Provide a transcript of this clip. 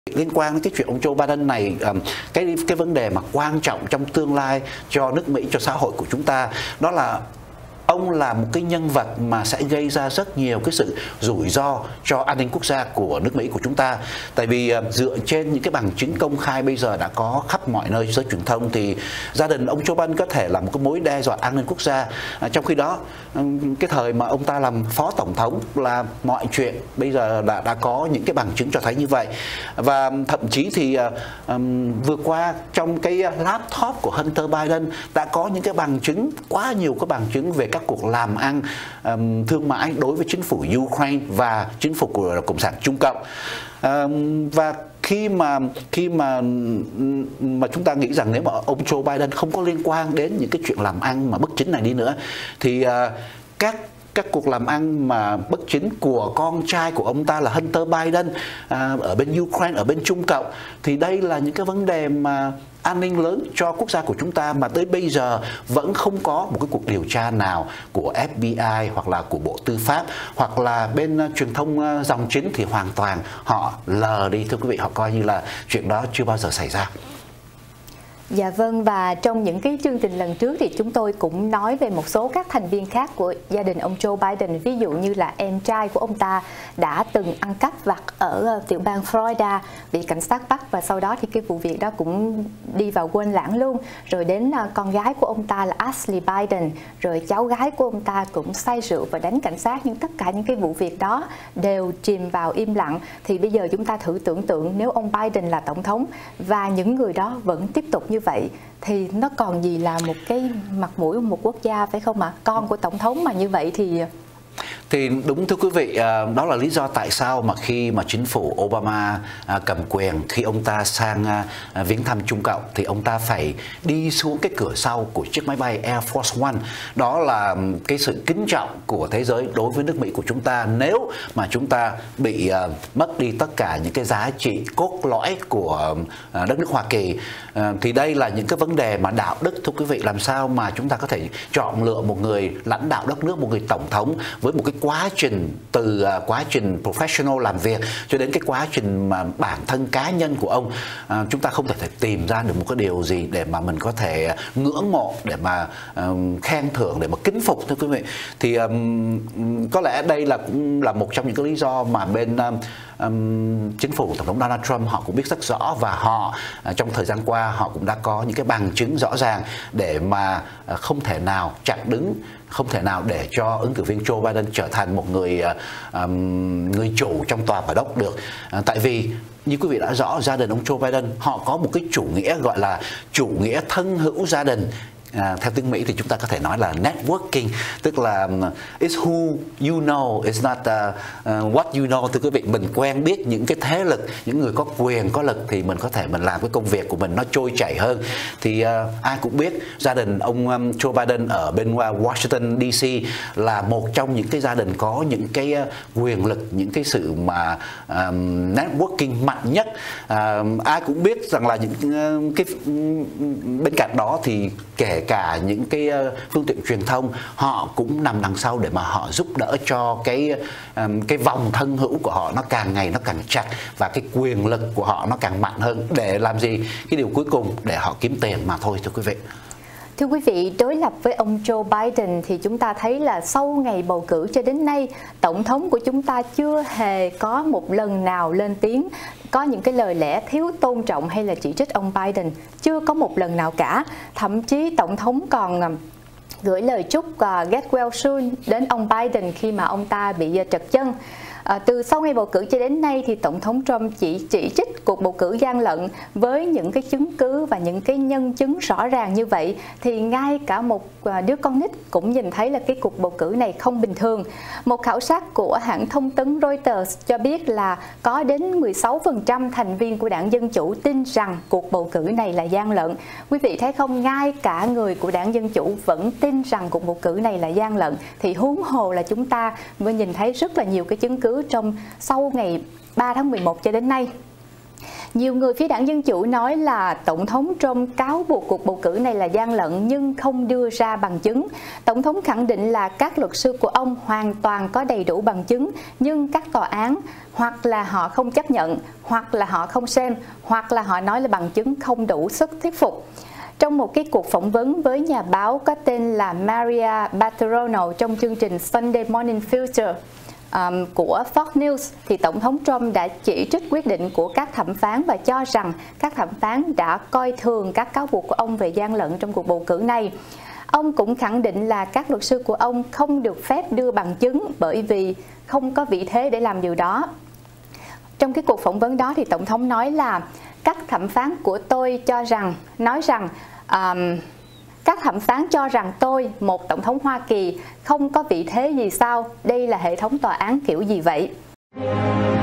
Liên quan đến cái chuyện ông Joe Biden này, cái vấn đề mà quan trọng trong tương lai cho nước Mỹ, cho xã hội của chúng ta, đó là ông là một cái nhân vật mà sẽ gây ra rất nhiều cái sự rủi ro cho an ninh quốc gia của nước Mỹ của chúng ta. Tại vì dựa trên những cái bằng chứng công khai bây giờ đã có khắp mọi nơi giới truyền thông, thì gia đình ông Joe Biden có thể là một cái mối đe dọa an ninh quốc gia. Trong khi đó, cái thời mà ông ta làm phó tổng thống là mọi chuyện bây giờ đã có những cái bằng chứng cho thấy như vậy. Và thậm chí thì vừa qua trong cái laptop của Hunter Biden đã có những cái bằng chứng, quá nhiều cái bằng chứng về các cuộc làm ăn thương mại đối với chính phủ Ukraine và chính phủ của Cộng sản Trung Cộng. Và khi mà chúng ta nghĩ rằng nếu mà ông Joe Biden không có liên quan đến những cái chuyện làm ăn mà bất chính này đi nữa, thì các cuộc làm ăn mà bất chính của con trai của ông ta là Hunter Biden ở bên Ukraine, ở bên Trung Cộng, thì đây là những cái vấn đề mà an ninh lớn cho quốc gia của chúng ta mà tới bây giờ vẫn không có một cái cuộc điều tra nào của FBI hoặc là của Bộ Tư pháp hoặc là bên truyền thông dòng chính, thì hoàn toàn họ lờ đi, thưa quý vị, họ coi như là chuyện đó chưa bao giờ xảy ra. Dạ vâng, và trong những cái chương trình lần trước thì chúng tôi cũng nói về một số các thành viên khác của gia đình ông Joe Biden. Ví dụ như là em trai của ông ta đã từng ăn cắp vặt ở tiểu bang Florida, bị cảnh sát bắt, và sau đó thì cái vụ việc đó cũng đi vào quên lãng luôn. Rồi đến con gái của ông ta là Ashley Biden, rồi cháu gái của ông ta cũng say rượu và đánh cảnh sát. Nhưng tất cả những cái vụ việc đó đều chìm vào im lặng. Thì bây giờ chúng ta thử tưởng tượng nếu ông Biden là tổng thống và những người đó vẫn tiếp tục như vậy, thì nó còn gì là một cái mặt mũi của một quốc gia, phải không ạ? Con của tổng thống mà như vậy thì đúng, thưa quý vị, đó là lý do tại sao mà khi mà chính phủ Obama cầm quyền, khi ông ta sang viếng thăm Trung Cộng, thì ông ta phải đi xuống cái cửa sau của chiếc máy bay Air Force One. Đó là cái sự kính trọng của thế giới đối với nước Mỹ của chúng ta. Nếu mà chúng ta bị mất đi tất cả những cái giá trị cốt lõi của đất nước Hoa Kỳ, thì đây là những cái vấn đề mà đạo đức, thưa quý vị. Làm sao mà chúng ta có thể chọn lựa một người lãnh đạo đất nước, một người tổng thống với một cái quá trình, từ quá trình professional làm việc cho đến cái quá trình mà bản thân cá nhân của ông, chúng ta không thể tìm ra được một cái điều gì để mà mình có thể ngưỡng mộ, để mà khen thưởng, để mà kính phục, thưa quý vị. Thì có lẽ đây là cũng là một trong những cái lý do mà bên chính phủ tổng thống Donald Trump họ cũng biết rất rõ, và họ trong thời gian qua họ cũng đã có những cái bằng chứng rõ ràng để mà không thể nào chặn đứng, không thể nào để cho ứng cử viên Joe Biden trở thành một người chủ trong tòa Bà Đốc được. Tại vì như quý vị đã rõ, gia đình ông Joe Biden họ có một cái chủ nghĩa gọi là chủ nghĩa thân hữu gia đình. Theo tiếng Mỹ thì chúng ta có thể nói là networking, tức là it's who you know, it's not what you know. Thưa quý vị, mình quen biết những cái thế lực, những người có quyền, có lực, thì mình có thể mình làm cái công việc của mình nó trôi chảy hơn. Thì ai cũng biết gia đình ông Joe Biden ở bên Washington DC là một trong những cái gia đình có những cái quyền lực, những cái sự mà networking mạnh nhất. Ai cũng biết rằng là những cái bên cạnh đó thì kể cả những cái phương tiện truyền thông họ cũng nằm đằng sau để mà họ giúp đỡ cho cái vòng thân hữu của họ nó càng ngày nó càng chặt, và cái quyền lực của họ nó càng mạnh hơn. Để làm gì? Cái điều cuối cùng để họ kiếm tiền mà thôi, thưa quý vị. Thưa quý vị, đối lập với ông Joe Biden thì chúng ta thấy là sau ngày bầu cử cho đến nay, tổng thống của chúng ta chưa hề có một lần nào lên tiếng có những cái lời lẽ thiếu tôn trọng hay là chỉ trích ông Biden, chưa có một lần nào cả. Thậm chí tổng thống còn gửi lời chúc get well soon đến ông Biden khi mà ông ta bị trật chân. Từ sau ngày bầu cử cho đến nay thì Tổng thống Trump chỉ trích cuộc bầu cử gian lận với những cái chứng cứ và những cái nhân chứng rõ ràng như vậy, thì ngay cả một đứa con nít cũng nhìn thấy là cái cuộc bầu cử này không bình thường. Một khảo sát của hãng thông tấn Reuters cho biết là có đến 16% thành viên của đảng Dân Chủ tin rằng cuộc bầu cử này là gian lận. Quý vị thấy không, ngay cả người của đảng Dân Chủ vẫn tin rằng cuộc bầu cử này là gian lận, thì huống hồ là chúng ta mới nhìn thấy rất là nhiều cái chứng cứ trong sau ngày 3 tháng 11 cho đến nay. Nhiều người phía đảng Dân Chủ nói là Tổng thống Trump cáo buộc cuộc bầu cử này là gian lận nhưng không đưa ra bằng chứng. Tổng thống khẳng định là các luật sư của ông hoàn toàn có đầy đủ bằng chứng, nhưng các tòa án hoặc là họ không chấp nhận, hoặc là họ không xem, hoặc là họ nói là bằng chứng không đủ sức thuyết phục. Trong một cái cuộc phỏng vấn với nhà báo có tên là Maria Bartiromo trong chương trình Sunday Morning Future của Fox News, thì Tổng thống Trump đã chỉ trích quyết định của các thẩm phán và cho rằng các thẩm phán đã coi thường các cáo buộc của ông về gian lận trong cuộc bầu cử này. Ông cũng khẳng định là các luật sư của ông không được phép đưa bằng chứng bởi vì không có vị thế để làm điều đó. Trong cái cuộc phỏng vấn đó thì Tổng thống nói là các thẩm phán của tôi các thẩm phán cho rằng tôi, một tổng thống Hoa Kỳ, không có vị thế gì sao? Đây là hệ thống tòa án kiểu gì vậy?